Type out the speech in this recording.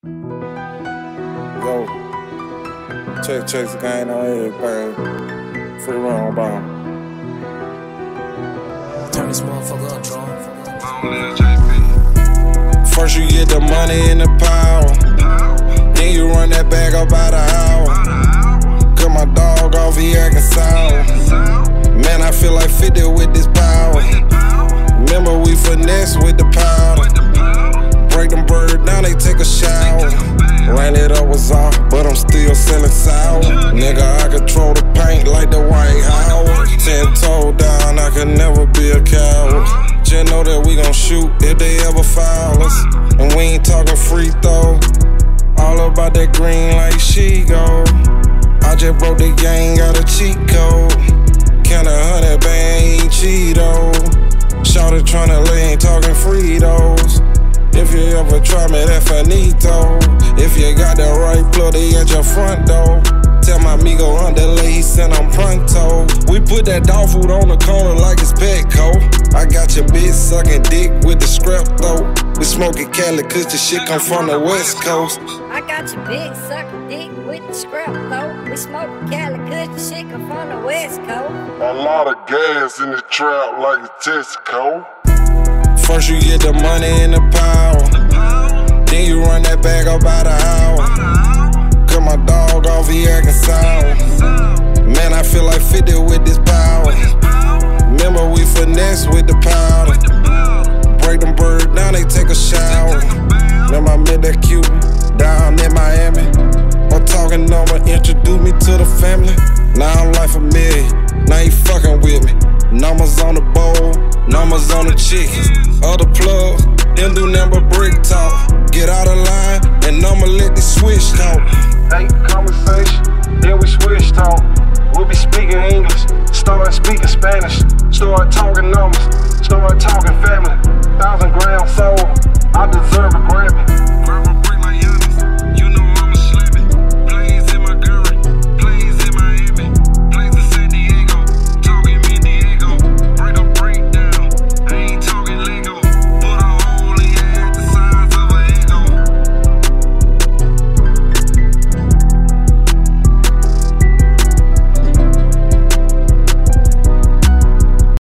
Yo, check the game on everything. Free run on ball. Turn this motherfucker up, John. First you get the money and the power, then you run that bag up by the hour. Cut my dog off, he acting sour. Man, I feel like 50 with this power. Remember we finesse with the powder. Break them birds down, they take a shower. Ran it up was off, but I'm still selling sour. Nigga, I control the paint like the White Howard. 10 toe down, I could never be a coward. Just know that we gon' shoot if they ever foul us. And we ain't talking free throw. All about that green like she go. I just broke the gang, got a cheat code. Count 100 bang, ain't Cheeto. Shawty tryna lay, ain't talking Fritos. If you ever try me, that finito. If you got the right plug, they at your front door. Tell my amigo underlay, he sent I'm pronto. We put that dog food on the corner like it's Petco. I got your bitch sucking dick with the scrap though. We smoking Cali cause the shit come from the West Coast. I got your bitch sucking dick with the scrap though. We smoking Cali cause the shit come from the West Coast. A lot of gas in the trap like a Tesco. First you get the money and the power, then you run that bag up by the hour. Cut my dog off, he acting sour. Man, I feel like 50 with this power. Remember we finesse with the powder. Break them birds down, they take a shower. Remember I met that Cuban down in Miami. I'm talking number, introduce me to the family. Now I'm like familiar, now you fucking with me. Numbers on the bowl, numbers on the chickens. Other plug, them do number brick talk. Get out of line, and I'ma let the switch talk. Hey, conversation, then we switch talk. We'll be speaking English, start speaking Spanish. Start talking numbers, start talking family. 1,000 grams sold, I deserve a Grammy.